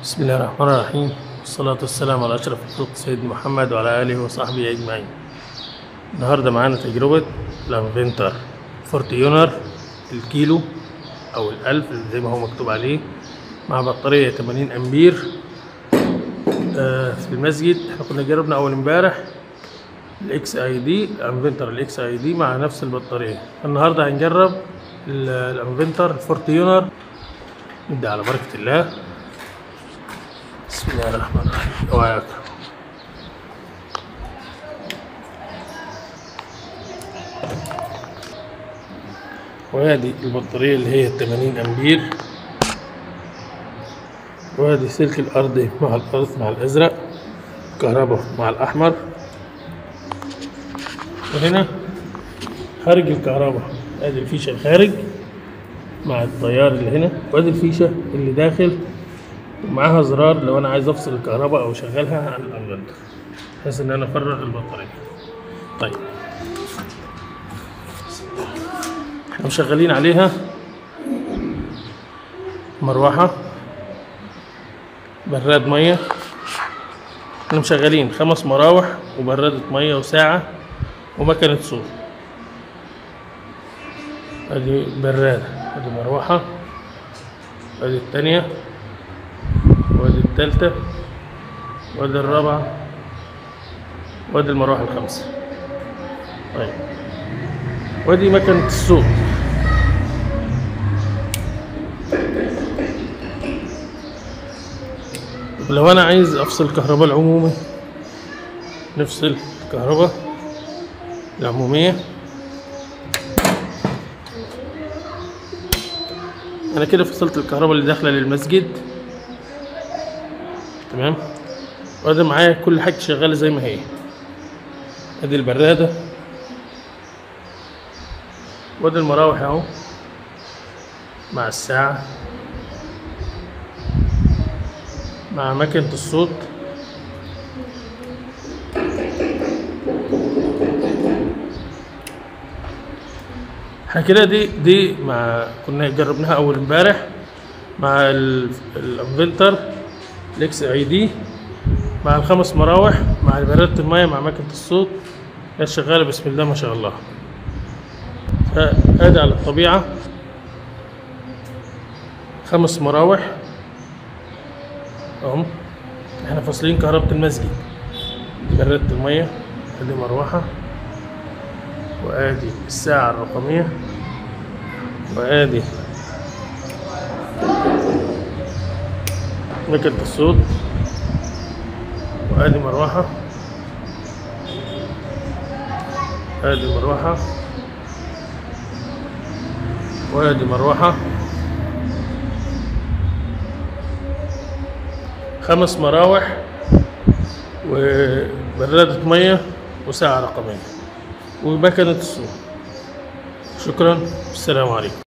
بسم الله الرحمن الرحيم، والصلاة والسلام على أشرف الخلق سيدنا محمد وعلى آله وصحبه أجمعين. النهاردة معانا تجربة الأنفنتر فورتيونر الكيلو أو الألف زي ما هو مكتوب عليه، مع بطارية 80 أمبير. في المسجد احنا كنا جربنا أول امبارح الإكس أي دي، الأنفنتر الإكس أي دي مع نفس البطارية. النهاردة هنجرب الأنفنتر الفورتيونر. نبدأ على بركة الله. بسم الله الرحمن الرحيم. وعاك وهذه البطارية اللي هي 80 أمبير، وهذه سلك الأرض مع الأرض مع الأزرق، كهرباء مع الأحمر، وهنا خارج الكهرباء هذه الفيشة الخارج مع التيار اللي هنا، وهذه الفيشة اللي داخل ومعاها زرار لو انا عايز افصل الكهرباء او اشغلها عن الانفنتر بحيث ان انا افرغ البطاريه. طيب احنا مشغلين عليها مروحه، براد ميه. احنا مشغلين 5 مراوح وبرادة ميه وساعه ومكنه صوت. ادي براده، ادي مروحه، ادي الثانيه، وادي التالتة، وادي الرابعة، وادي المروحة الخامسة. طيب وادي مكنة الصوت. لو انا عايز افصل الكهرباء العمومي، نفصل الكهرباء العمومية. انا كده فصلت الكهرباء اللي داخلة للمسجد، تمام. وادي معايا كل حاجة شغالة زي ما هي. ادي البرادة، وادي المراوح اهو مع الساعة مع مكنة الصوت. احنا كده دي مع كنا جربناها اول امبارح مع الانفنتر الاكس اي دي مع ال5 مراوح مع برادة المية مع مكنة الصوت. هي شغالة بسم الله ما شاء الله. فادي على الطبيعة 5 مراوح اهم. احنا فاصلين كهرباء المسجد. دي برادة المية، ادي مروحة، وادي الساعة الرقمية، وادي مكنة الصوت، وادي مروحة، ادي مروحة، وادي مروحة. 5 مراوح وبرادة مية وساعة رقمية ومكنة الصوت. شكرا، السلام عليكم.